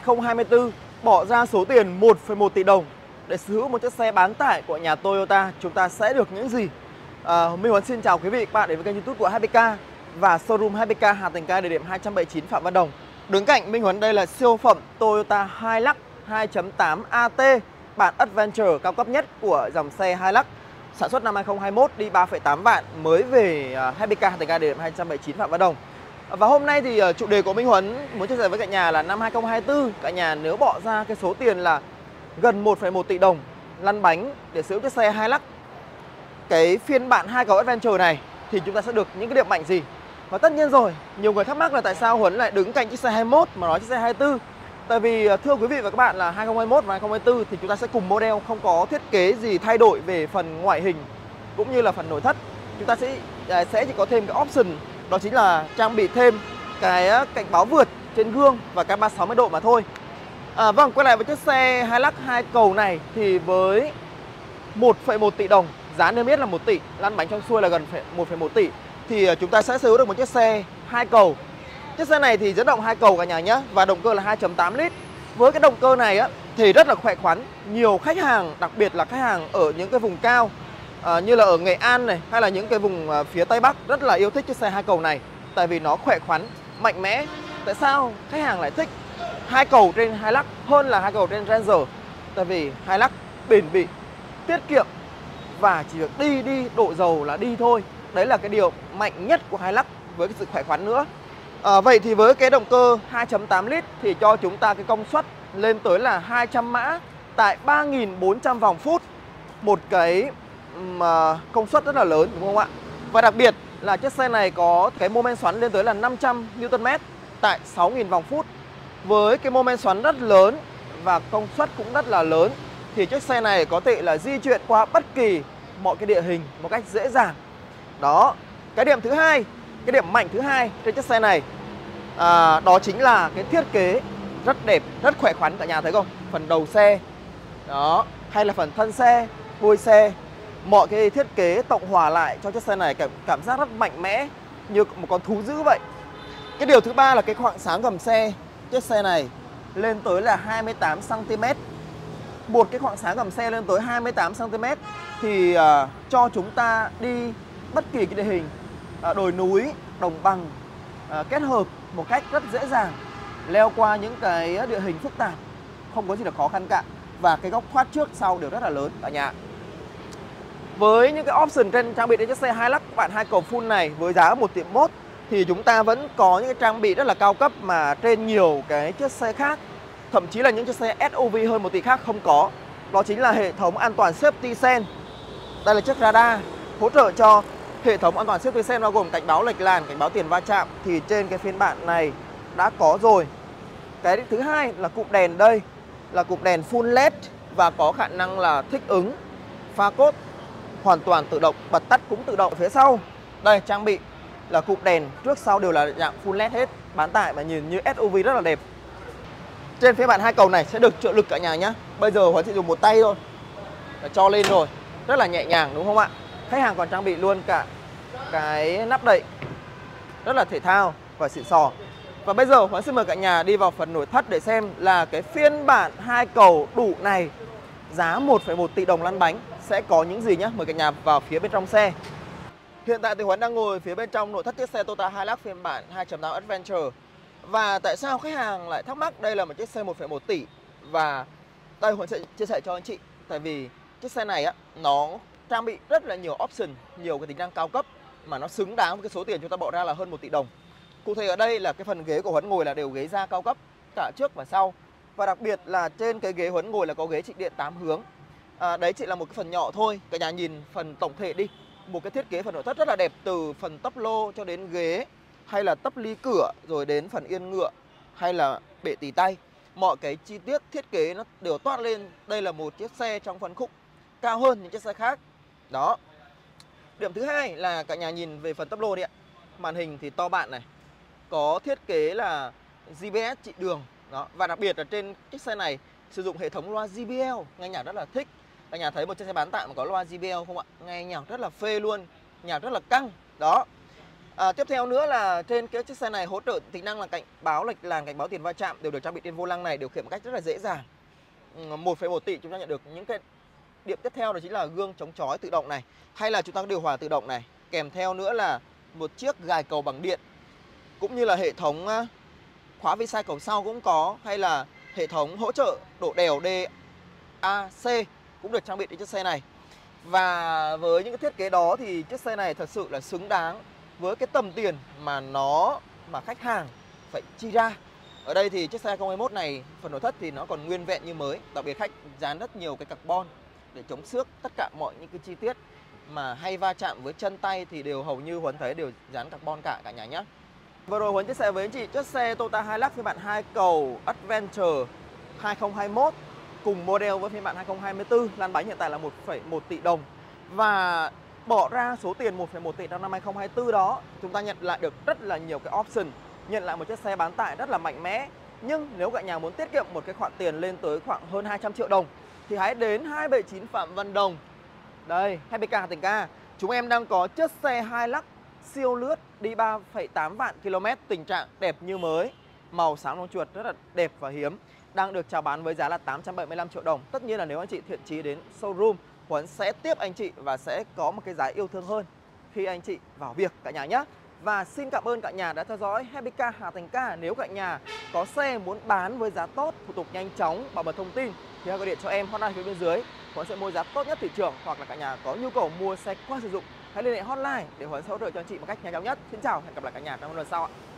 2024 bỏ ra số tiền 1,1 tỷ đồng để sở hữu một chiếc xe bán tải của nhà Toyota, chúng ta sẽ được những gì? Minh Huấn xin chào quý vị các bạn đến với kênh YouTube của 2PK và showroom 2PK Hà Thành Cai địa điểm 279 Phạm Văn Đồng. Đứng cạnh Minh Huấn đây là siêu phẩm Toyota Hilux 2.8 AT bản Adventure cao cấp nhất của dòng xe Hilux, sản xuất năm 2021, đi 3,8 vạn, mới về 2PK Hà Thành Cai địa điểm 279 Phạm Văn Đồng. Và hôm nay thì chủ đề của Minh Huấn muốn chia sẻ với cả nhà là năm 2024, cả nhà nếu bỏ ra cái số tiền là gần 1,1 tỷ đồng lăn bánh để sở hữu chiếc xe Hilux cái phiên bản 2 cầu Adventure này thì chúng ta sẽ được những cái điểm mạnh gì? Và tất nhiên rồi, nhiều người thắc mắc là tại sao Huấn lại đứng cạnh chiếc xe 21 mà nói chiếc xe 24. Tại vì thưa quý vị và các bạn là 2021 và 2024 thì chúng ta sẽ cùng model, không có thiết kế gì thay đổi về phần ngoại hình cũng như là phần nội thất. Chúng ta sẽ chỉ có thêm cái option, đó chính là trang bị thêm cái cảnh báo vượt trên gương và camera 60 độ mà thôi. Vâng, quay lại với chiếc xe Hilux 2 cầu này thì với 1,1 tỷ đồng, giá niêm yết là 1 tỷ, lăn bánh trong xuôi là gần 1,1 tỷ thì chúng ta sẽ sở hữu được một chiếc xe 2 cầu. Chiếc xe này thì dẫn động 2 cầu cả nhà nhé, và động cơ là 2.8 lít. Với cái động cơ này á thì rất là khỏe khoắn. Nhiều khách hàng, đặc biệt là khách hàng ở những cái vùng cao như là ở Nghệ An này hay là những cái vùng phía Tây Bắc rất là yêu thích chiếc xe 2 cầu này, tại vì nó khỏe khoắn, mạnh mẽ. Tại sao khách hàng lại thích 2 cầu trên Hilux hơn là 2 cầu trên Ranger? Tại vì Hilux bền bỉ, tiết kiệm và chỉ việc đi đổ dầu là đi thôi. Đấy là cái điều mạnh nhất của Hilux với cái sự khỏe khoắn nữa. Vậy thì với cái động cơ 2.8 lít thì cho chúng ta cái công suất lên tới là 200 mã tại 3.400 vòng phút. Một cái công suất rất là lớn, đúng không ạ? Và đặc biệt là chiếc xe này có cái mô men xoắn lên tới là 500 Nm tại 6.000 vòng phút. Với cái mô men xoắn rất lớn và công suất cũng rất là lớn thì chiếc xe này có thể là di chuyển qua bất kỳ mọi cái địa hình một cách dễ dàng. Đó, cái điểm thứ hai, cái điểm mạnh thứ hai trên chiếc xe này đó chính là cái thiết kế rất đẹp, rất khỏe khoắn, cả nhà thấy không? Phần đầu xe, đó, hay là phần thân xe, đuôi xe, mọi cái thiết kế tổng hòa lại cho chiếc xe này cảm giác rất mạnh mẽ, như một con thú dữ vậy. Cái điều thứ ba là cái khoảng sáng gầm xe. Chiếc xe này lên tới là 28 cm. Một cái khoảng sáng gầm xe lên tới 28 cm thì cho chúng ta đi bất kỳ cái địa hình đồi núi, đồng bằng kết hợp một cách rất dễ dàng, leo qua những cái địa hình phức tạp, không có gì là khó khăn cả. Và cái góc thoát trước sau đều rất là lớn cả nhà. Với những cái option trên trang bị trên chiếc xe Hilux bản 2 cầu full này với giá 1,1 tỷ thì chúng ta vẫn có những cái trang bị rất là cao cấp mà trên nhiều cái chiếc xe khác, thậm chí là những chiếc xe SUV hơn 1 tỷ khác không có. Đó chính là hệ thống an toàn Safety Sense. Đây là chiếc radar hỗ trợ cho hệ thống an toàn Safety Sense, bao gồm cảnh báo lệch làn, cảnh báo tiền va chạm thì trên cái phiên bản này đã có rồi. Cái thứ hai là cụm đèn, đây là cụm đèn full LED và có khả năng là thích ứng pha cốt hoàn toàn tự động, bật tắt cũng tự động. Phía sau đây trang bị là cụm đèn trước sau đều là dạng full LED hết, bán tải mà nhìn như SUV rất là đẹp. Trên phía bản 2 cầu này sẽ được trợ lực cả nhà nhé. Bây giờ Huấn chỉ dùng một tay thôi là cho lên rồi, rất là nhẹ nhàng, đúng không ạ? Khách hàng còn trang bị luôn cả cái nắp đậy rất là thể thao và xịn sò. Và bây giờ Huấn xin mời cả nhà đi vào phần nội thất để xem là cái phiên bản 2 cầu đủ này giá 1,1 tỷ đồng lăn bánh sẽ có những gì nhé. Mời cả nhà vào phía bên trong xe. Hiện tại thì Huấn đang ngồi phía bên trong nội thất chiếc xe Toyota Hilux phiên bản 2.8 Adventure. Và tại sao khách hàng lại thắc mắc đây là một chiếc xe 1,1 tỷ? Và đây Huấn sẽ chia sẻ cho anh chị. Tại vì chiếc xe này á, nó trang bị rất là nhiều option, nhiều cái tính năng cao cấp mà nó xứng đáng với cái số tiền chúng ta bỏ ra là hơn 1 tỷ đồng. Cụ thể ở đây là cái phần ghế của Huấn ngồi là đều ghế da cao cấp cả trước và sau. Và đặc biệt là trên cái ghế Huấn ngồi là có ghế trịnh điện 8 hướng. Đấy chỉ là một cái phần nhỏ thôi. Cả nhà nhìn phần tổng thể đi. Một cái thiết kế phần nội thất rất là đẹp, từ phần tắp lô cho đến ghế, hay là tắp ly cửa, rồi đến phần yên ngựa, hay là bệ tì tay. Mọi cái chi tiết thiết kế nó đều toát lên. Đây là một chiếc xe trong phân khúc cao hơn những chiếc xe khác. Đó. Điểm thứ hai là cả nhà nhìn về phần tắp lô đi ạ. Màn hình thì to bạn này, có thiết kế là GPS trị đường. Đó. Và đặc biệt là trên chiếc xe này sử dụng hệ thống loa JBL, nghe nhạc rất là thích. Cả nhà thấy một chiếc xe bán tải mà có loa JBL không ạ? Nghe nhạc rất là phê luôn, nhạc rất là căng. Đó. Tiếp theo nữa là trên cái chiếc xe này hỗ trợ tính năng là cảnh báo lệch làn, cảnh báo tiền va chạm đều được trang bị trên vô lăng này, điều khiển một cách rất là dễ dàng. 1,1 tỷ chúng ta nhận được những cái điểm tiếp theo đó chính là gương chống chói tự động này, hay là chúng ta có điều hòa tự động này, kèm theo nữa là một chiếc gài cầu bằng điện, cũng như là hệ thống khóa vi sai cầu sau cũng có, hay là hệ thống hỗ trợ độ đèo DAC cũng được trang bị trên chiếc xe này. Và với những cái thiết kế đó thì chiếc xe này thật sự là xứng đáng với cái tầm tiền mà khách hàng phải chi ra. Ở đây thì chiếc xe 2021 này phần nội thất thì nó còn nguyên vẹn như mới, đặc biệt khách dán rất nhiều cái carbon để chống xước. Tất cả mọi những cái chi tiết mà hay va chạm với chân tay thì đều hầu như Huấn thấy đều dán carbon cả nhà nhé. Vừa rồi Huấn chia sẻ với anh chị chiếc xe Toyota Hilux phiên bản 2 cầu Adventure 2021 cùng model với phiên bản 2024, lăn bánh hiện tại là 1,1 tỷ đồng. Và bỏ ra số tiền 1,1 tỷ trong năm 2024 đó, chúng ta nhận lại được rất là nhiều cái option, nhận lại một chiếc xe bán tải rất là mạnh mẽ. Nhưng nếu cả nhà muốn tiết kiệm một cái khoản tiền lên tới khoảng hơn 200 triệu đồng thì hãy đến 279 Phạm Văn Đồng. Đây, 2BK Hà Tình Ca. Chúng em đang có chiếc xe Hilux siêu lướt đi 3,8 vạn km, tình trạng đẹp như mới, màu xám lông chuột rất là đẹp và hiếm, đang được chào bán với giá là 875 triệu đồng. Tất nhiên là nếu anh chị thiện chí đến showroom, Huấn sẽ tiếp anh chị và sẽ có một cái giá yêu thương hơn khi anh chị vào việc cả nhà nhé. Và xin cảm ơn cả nhà đã theo dõi 2BK Hà Thành Ca. Nếu cả nhà có xe muốn bán với giá tốt, thủ tục nhanh chóng, bảo mật thông tin thì hãy gọi điện cho em hotline phía bên dưới. Huấn sẽ mua giá tốt nhất thị trường, hoặc là cả nhà có nhu cầu mua xe qua sử dụng hãy liên hệ hotline để Huấn sẽ hỗ trợ cho anh chị một cách nhanh chóng nhất. Xin chào, hẹn gặp lại cả nhà trong lần sau ạ.